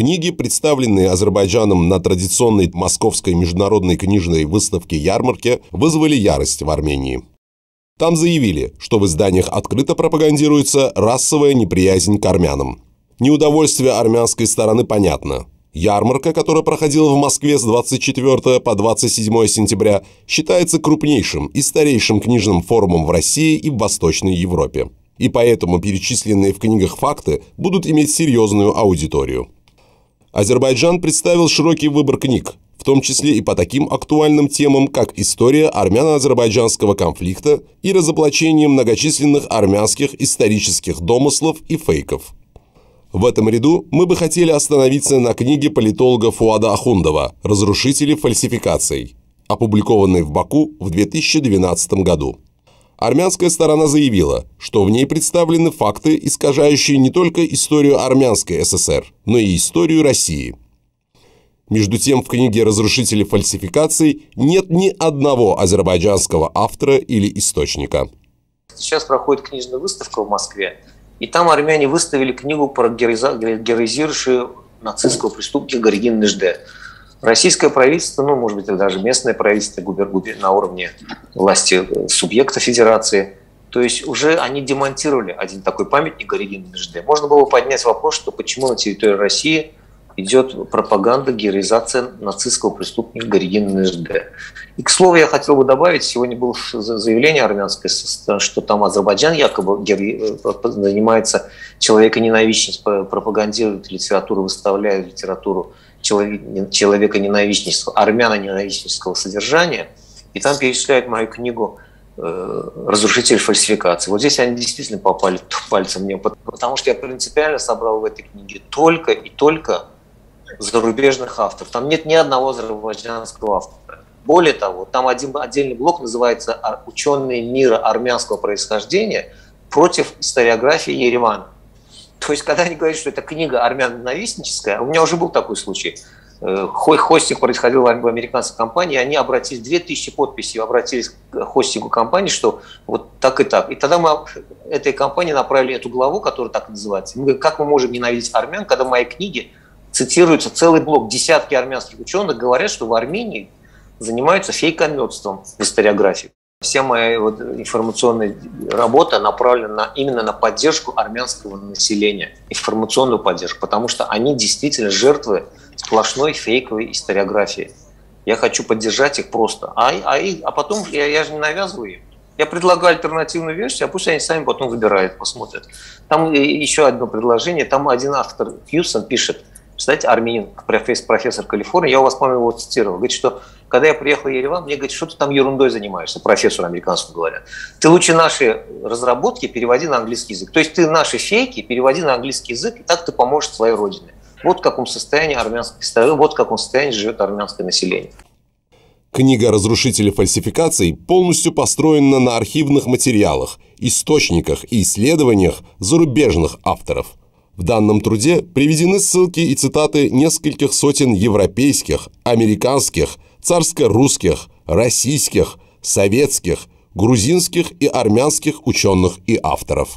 Книги, представленные Азербайджаном на традиционной Московской международной книжной выставке-ярмарке, вызвали ярость в Армении. Там заявили, что в изданиях открыто пропагандируется расовая неприязнь к армянам. Неудовольствие армянской стороны понятно. Ярмарка, которая проходила в Москве с 24 по 27 сентября, считается крупнейшим и старейшим книжным форумом в России и в Восточной Европе. И поэтому перечисленные в книгах факты будут иметь серьезную аудиторию. Азербайджан представил широкий выбор книг, в том числе и по таким актуальным темам, как история армяно-азербайджанского конфликта и разоблачение многочисленных армянских исторических домыслов и фейков. В этом ряду мы бы хотели остановиться на книге политолога Фуада Ахундова «Разрушители фальсификаций», опубликованной в Баку в 2012 году. Армянская сторона заявила, что в ней представлены факты, искажающие не только историю армянской ССР, но и историю России. Между тем, в книге «Разрушители фальсификаций» нет ни одного азербайджанского автора или источника. Сейчас проходит книжная выставка в Москве, и там армяне выставили книгу про героизирующую нацистского преступника Горегина Нежде. Российское правительство, может быть, даже местное правительство на уровне власти субъекта федерации, то есть уже они демонтировали один такой памятник Горегина Нежде. Можно было поднять вопрос, что почему на территории России идет пропаганда, героизация нацистского преступника Горегина Нежде. И, к слову, я хотел бы добавить, сегодня было заявление армянское, что там Азербайджан якобы занимается человеконенавистностью, пропагандирует литературу, выставляет литературу человеконенавистнического, армяно-ненавистнического содержания. И там перечисляют мою книгу «Разрушитель фальсификаций». Вот здесь они действительно попали пальцем мне, потому что я принципиально собрал в этой книге только и только зарубежных авторов. Там нет ни одного азербайджанского автора. Более того, там один отдельный блок называется «Ученые мира армянского происхождения против историографии Еревана». То есть, когда они говорят, что это книга армяно-ненавистническая, у меня уже был такой случай. Хостинг происходил в американской компании, они обратились, 2000 подписей обратились к хостингу компании, что вот так и так. И тогда мы этой компании направили эту главу, которая так и называется. Мы говорим, как мы можем ненавидеть армян, когда в моей книге цитируется целый блок, десятки армянских ученых говорят, что в Армении занимаются фейкометством в историографии. Вся моя информационная работа направлена именно на поддержку армянского населения, информационную поддержку, потому что они действительно жертвы сплошной фейковой историографии. Я хочу поддержать их просто. А потом я же не навязываю им. Я предлагаю альтернативную версию, а пусть они сами потом выбирают, посмотрят. Там еще одно предложение. Там один автор Хьюсон пишет, кстати, армянин, профессор Калифорнии, я у вас, по-моему, его цитировал, говорит, что когда я приехал в Ереван, мне говорят, что ты там ерундой занимаешься, профессору американскому говорят. Ты лучше наши разработки переводи на английский язык. То есть ты наши фейки переводи на английский язык, и так ты поможешь своей родине. Вот в каком состоянии армянской истории, вот в каком состоянии живет армянское население. Книга «Разрушители фальсификаций» полностью построена на архивных материалах, источниках и исследованиях зарубежных авторов. В данном труде приведены ссылки и цитаты нескольких сотен европейских, американских, царско-русских, российских, советских, грузинских и армянских ученых и авторов.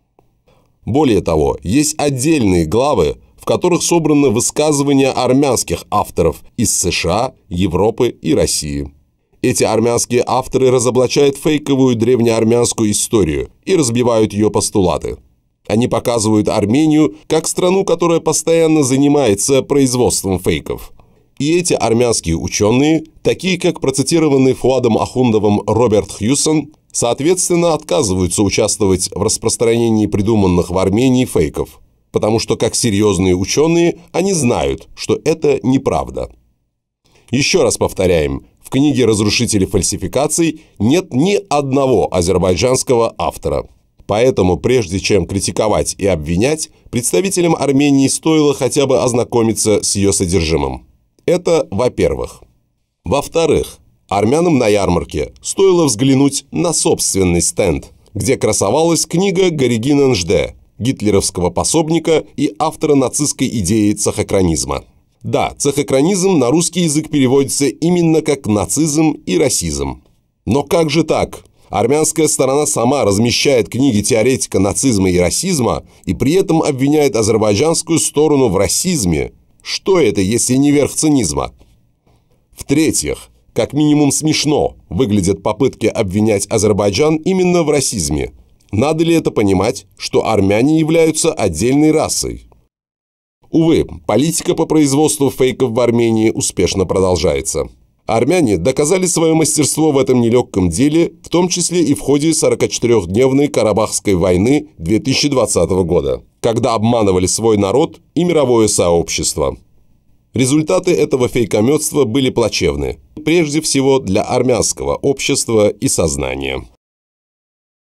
Более того, есть отдельные главы, в которых собраны высказывания армянских авторов из США, Европы и России. Эти армянские авторы разоблачают фейковую древнеармянскую историю и разбивают ее постулаты. Они показывают Армению как страну, которая постоянно занимается производством фейков. И эти армянские ученые, такие как процитированный Фуадом Ахундовым Роберт Хьюсон, соответственно отказываются участвовать в распространении придуманных в Армении фейков, потому что как серьезные ученые они знают, что это неправда. Еще раз повторяем, в книге «Разрушители фальсификаций» нет ни одного азербайджанского автора. Поэтому, прежде чем критиковать и обвинять, представителям Армении стоило хотя бы ознакомиться с ее содержимым. Это во-первых. Во-вторых, армянам на ярмарке стоило взглянуть на собственный стенд, где красовалась книга Горегина Нежде, гитлеровского пособника и автора нацистской идеи цехокранизма. Да, цехокранизм на русский язык переводится именно как нацизм и расизм. Но как же так? Армянская сторона сама размещает книги теоретика нацизма и расизма и при этом обвиняет азербайджанскую сторону в расизме, Что это, если не верх цинизма? В-третьих, как минимум смешно выглядят попытки обвинять Азербайджан именно в расизме. Надо ли это понимать, что армяне являются отдельной расой? Увы, политика по производству фейков в Армении успешно продолжается. Армяне доказали свое мастерство в этом нелегком деле, в том числе и в ходе 44-дневной Карабахской войны 2020 года, когда обманывали свой народ и мировое сообщество. Результаты этого фейкомётства были плачевны, прежде всего для армянского общества и сознания.